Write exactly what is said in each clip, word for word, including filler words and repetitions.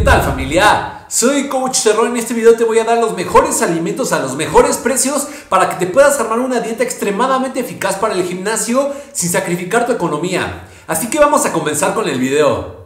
tal, familia? Soy Coach Terror. En este video te voy a dar los mejores alimentos a los mejores precios para que te puedas armar una dieta extremadamente eficaz para el gimnasio sin sacrificar tu economía. Así que vamos a comenzar con el video.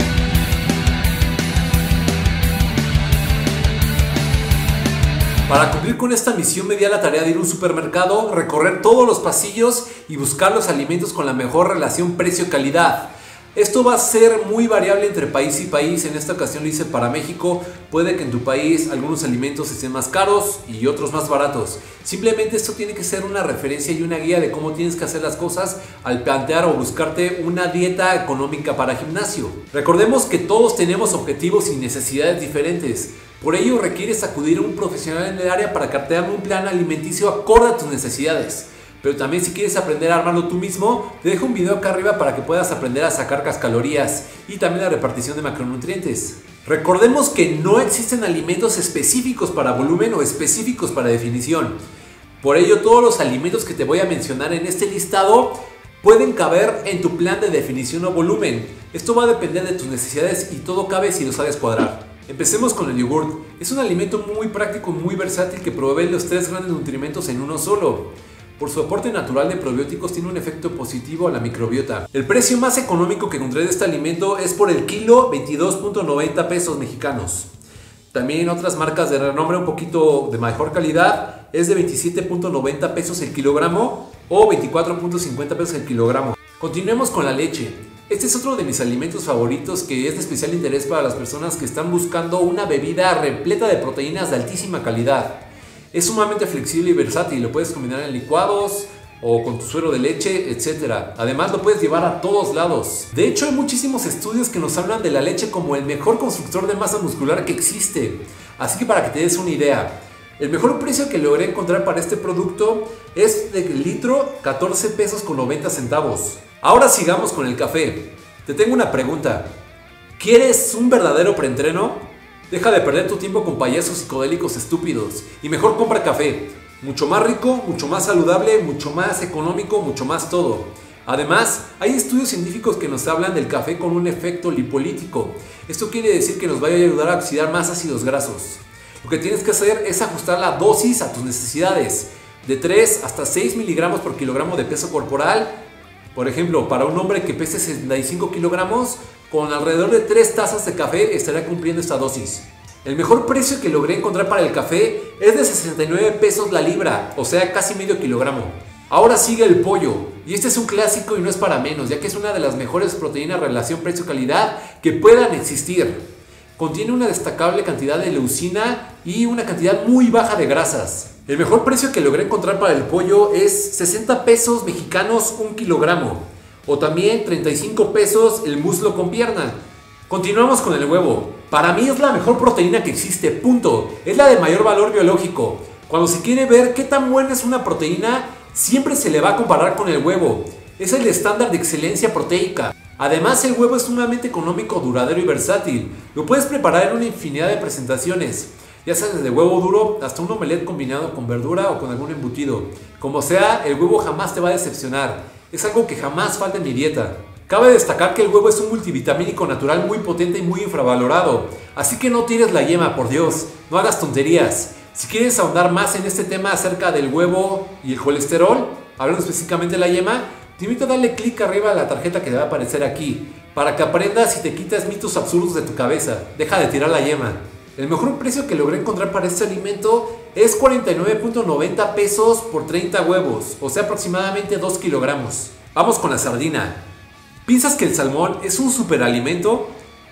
Para cumplir con esta misión me di a la tarea de ir a un supermercado, recorrer todos los pasillos y buscar los alimentos con la mejor relación precio-calidad. Esto va a ser muy variable entre país y país. En esta ocasión lo hice para México. Puede que en tu país algunos alimentos estén más caros y otros más baratos. Simplemente esto tiene que ser una referencia y una guía de cómo tienes que hacer las cosas al plantear o buscarte una dieta económica para gimnasio. Recordemos que todos tenemos objetivos y necesidades diferentes. Por ello requieres acudir a un profesional en el área para que te haga un plan alimenticio acorde a tus necesidades. Pero también si quieres aprender a armarlo tú mismo, te dejo un video acá arriba para que puedas aprender a sacar calorías y también la repartición de macronutrientes. Recordemos que no existen alimentos específicos para volumen o específicos para definición. Por ello todos los alimentos que te voy a mencionar en este listado pueden caber en tu plan de definición o volumen. Esto va a depender de tus necesidades y todo cabe si lo sabes cuadrar. Empecemos con el yogurt. Es un alimento muy práctico y muy versátil que provee los tres grandes nutrimentos en uno solo. Por su aporte natural de probióticos tiene un efecto positivo a la microbiota. El precio más económico que encontré de este alimento es por el kilo veintidós punto noventa pesos mexicanos. También otras marcas de renombre un poquito de mejor calidad es de veintisiete punto noventa pesos el kilogramo o veinticuatro punto cincuenta pesos el kilogramo. Continuemos con la leche. Este es otro de mis alimentos favoritos que es de especial interés para las personas que están buscando una bebida repleta de proteínas de altísima calidad. Es sumamente flexible y versátil, lo puedes combinar en licuados o con tu suero de leche, etcétera. Además lo puedes llevar a todos lados. De hecho hay muchísimos estudios que nos hablan de la leche como el mejor constructor de masa muscular que existe. Así que para que te des una idea, el mejor precio que logré encontrar para este producto es de litro catorce pesos con noventa centavos. Ahora sigamos con el café. Te tengo una pregunta. ¿Quieres un verdadero preentreno? Deja de perder tu tiempo con payasos psicodélicos estúpidos y mejor compra café. Mucho más rico, mucho más saludable, mucho más económico, mucho más todo. Además, hay estudios científicos que nos hablan del café con un efecto lipolítico. Esto quiere decir que nos va a ayudar a oxidar más ácidos grasos. Lo que tienes que hacer es ajustar la dosis a tus necesidades. De tres hasta seis miligramos por kilogramo de peso corporal. Por ejemplo, para un hombre que pese sesenta y cinco kilogramos, con alrededor de tres tazas de café estará cumpliendo esta dosis. El mejor precio que logré encontrar para el café es de sesenta y nueve pesos la libra, o sea casi medio kilogramo. Ahora sigue el pollo, y este es un clásico y no es para menos, ya que es una de las mejores proteínas relación precio-calidad que puedan existir. Contiene una destacable cantidad de leucina y una cantidad muy baja de grasas. El mejor precio que logré encontrar para el pollo es sesenta pesos mexicanos un kilogramo. O también treinta y cinco pesos el muslo con pierna. Continuamos con el huevo. Para mí es la mejor proteína que existe, punto. Es la de mayor valor biológico. Cuando se quiere ver qué tan buena es una proteína, siempre se le va a comparar con el huevo. Es el estándar de excelencia proteica. Además, el huevo es sumamente económico, duradero y versátil. Lo puedes preparar en una infinidad de presentaciones, ya sea desde huevo duro hasta un omelette combinado con verdura o con algún embutido. Como sea, el huevo jamás te va a decepcionar. Es algo que jamás falta en mi dieta. Cabe destacar que el huevo es un multivitamínico natural muy potente y muy infravalorado. Así que no tires la yema, por Dios. No hagas tonterías. Si quieres ahondar más en este tema acerca del huevo y el colesterol, hablando específicamente de la yema, te invito a darle clic arriba a la tarjeta que te va a aparecer aquí, para que aprendas y te quites mitos absurdos de tu cabeza. Deja de tirar la yema. El mejor precio que logré encontrar para este alimento es cuarenta y nueve punto noventa pesos por treinta huevos, o sea aproximadamente dos kilogramos. Vamos con la sardina. ¿Piensas que el salmón es un superalimento?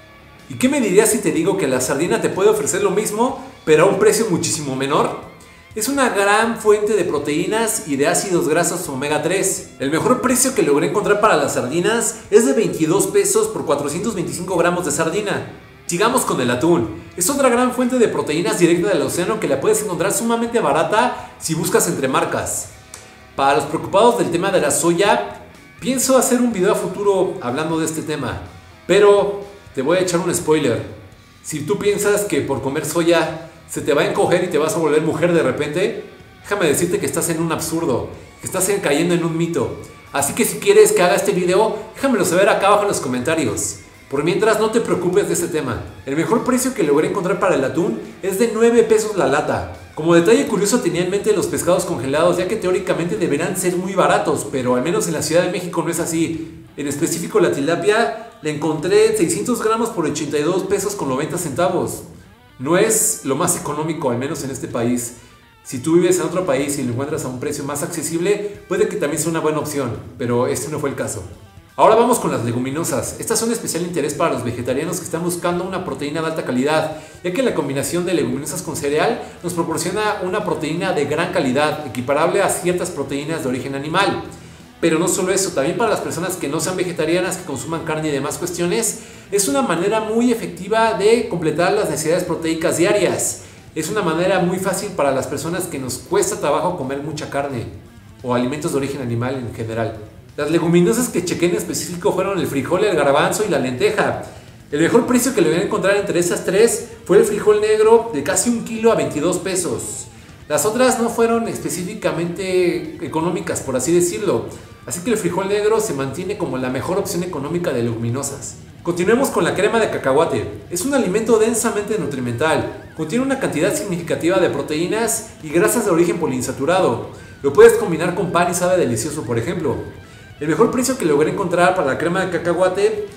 ¿Y qué me dirías si te digo que la sardina te puede ofrecer lo mismo, pero a un precio muchísimo menor? Es una gran fuente de proteínas y de ácidos grasos omega tres. El mejor precio que logré encontrar para las sardinas es de veintidós pesos por cuatrocientos veinticinco gramos de sardina. Sigamos con el atún. Es otra gran fuente de proteínas directa del océano que la puedes encontrar sumamente barata si buscas entre marcas. Para los preocupados del tema de la soya, pienso hacer un video a futuro hablando de este tema. Pero te voy a echar un spoiler. Si tú piensas que por comer soya se te va a encoger y te vas a volver mujer de repente, déjame decirte que estás en un absurdo, que estás cayendo en un mito. Así que si quieres que haga este video, déjamelo saber acá abajo en los comentarios. Por mientras, no te preocupes de este tema. El mejor precio que logré encontrar para el atún es de nueve pesos la lata. Como detalle curioso tenía en mente los pescados congelados, ya que teóricamente deberán ser muy baratos, pero al menos en la Ciudad de México no es así. En específico la tilapia la encontré en seiscientos gramos por ochenta y dos pesos con noventa centavos. No es lo más económico, al menos en este país. Si tú vives en otro país y lo encuentras a un precio más accesible, puede que también sea una buena opción, pero este no fue el caso. Ahora vamos con las leguminosas. Estas son de especial interés para los vegetarianos que están buscando una proteína de alta calidad, ya que la combinación de leguminosas con cereal nos proporciona una proteína de gran calidad, equiparable a ciertas proteínas de origen animal. Pero no solo eso, también para las personas que no sean vegetarianas, que consuman carne y demás cuestiones, es una manera muy efectiva de completar las necesidades proteicas diarias. Es una manera muy fácil para las personas que nos cuesta trabajo comer mucha carne o alimentos de origen animal en general. Las leguminosas que chequé en específico fueron el frijol, el garbanzo y la lenteja. El mejor precio que logré encontrar entre esas tres fue el frijol negro de casi un kilo a veintidós pesos. Las otras no fueron específicamente económicas, por así decirlo. Así que el frijol negro se mantiene como la mejor opción económica de leguminosas. Continuemos con la crema de cacahuate. Es un alimento densamente nutrimental. Contiene una cantidad significativa de proteínas y grasas de origen poliinsaturado. Lo puedes combinar con pan y sabe delicioso, por ejemplo. El mejor precio que logré encontrar para la crema de cacahuate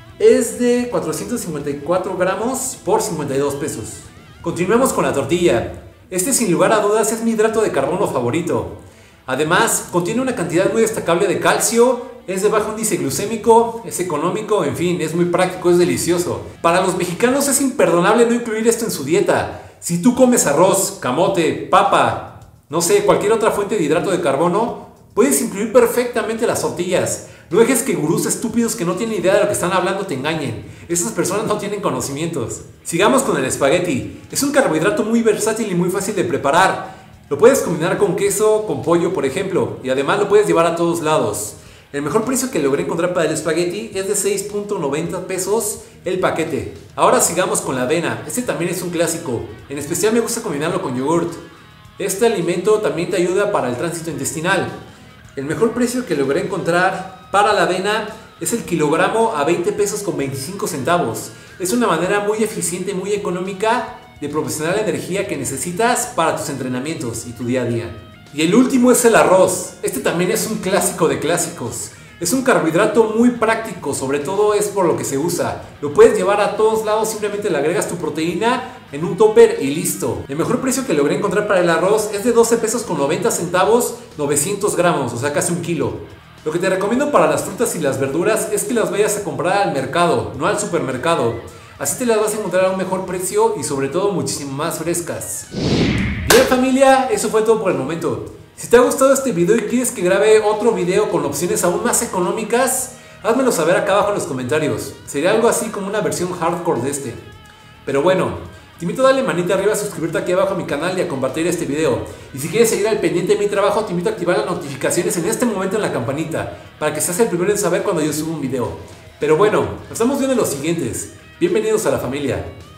es de cuatrocientos cincuenta y cuatro gramos por cincuenta y dos pesos. Continuemos con la tortilla. Este, sin lugar a dudas, es mi hidrato de carbono favorito. Además, contiene una cantidad muy destacable de calcio, es de bajo índice glucémico, es económico, en fin, es muy práctico, es delicioso. Para los mexicanos es imperdonable no incluir esto en su dieta. Si tú comes arroz, camote, papa, no sé, cualquier otra fuente de hidrato de carbono, puedes incluir perfectamente las tortillas. No dejes que gurús estúpidos que no tienen idea de lo que están hablando te engañen. Esas personas no tienen conocimientos. Sigamos con el espagueti. Es un carbohidrato muy versátil y muy fácil de preparar. Lo puedes combinar con queso, con pollo, por ejemplo, y además lo puedes llevar a todos lados. El mejor precio que logré encontrar para el espagueti es de seis punto noventa pesos el paquete. Ahora sigamos con la avena. Este también es un clásico. En especial me gusta combinarlo con yogurt. Este alimento también te ayuda para el tránsito intestinal. El mejor precio que logré encontrar para la avena es el kilogramo a veinte pesos con veinticinco centavos. Es una manera muy eficiente y muy económica de proporcionar la energía que necesitas para tus entrenamientos y tu día a día. Y el último es el arroz. Este también es un clásico de clásicos. Es un carbohidrato muy práctico, sobre todo es por lo que se usa. Lo puedes llevar a todos lados, simplemente le agregas tu proteína en un topper y listo. El mejor precio que logré encontrar para el arroz es de doce pesos con noventa centavos, novecientos gramos, o sea casi un kilo. Lo que te recomiendo para las frutas y las verduras es que las vayas a comprar al mercado, no al supermercado. Así te las vas a encontrar a un mejor precio y sobre todo muchísimo más frescas. Bien familia, eso fue todo por el momento. Si te ha gustado este video y quieres que grabe otro video con opciones aún más económicas, házmelo saber acá abajo en los comentarios. Sería algo así como una versión hardcore de este. Pero bueno, te invito a darle manita arriba, a suscribirte aquí abajo a mi canal y a compartir este video. Y si quieres seguir al pendiente de mi trabajo, te invito a activar las notificaciones en este momento en la campanita, para que seas el primero en saber cuando yo subo un video. Pero bueno, nos estamos viendo en los siguientes. Bienvenidos a la familia.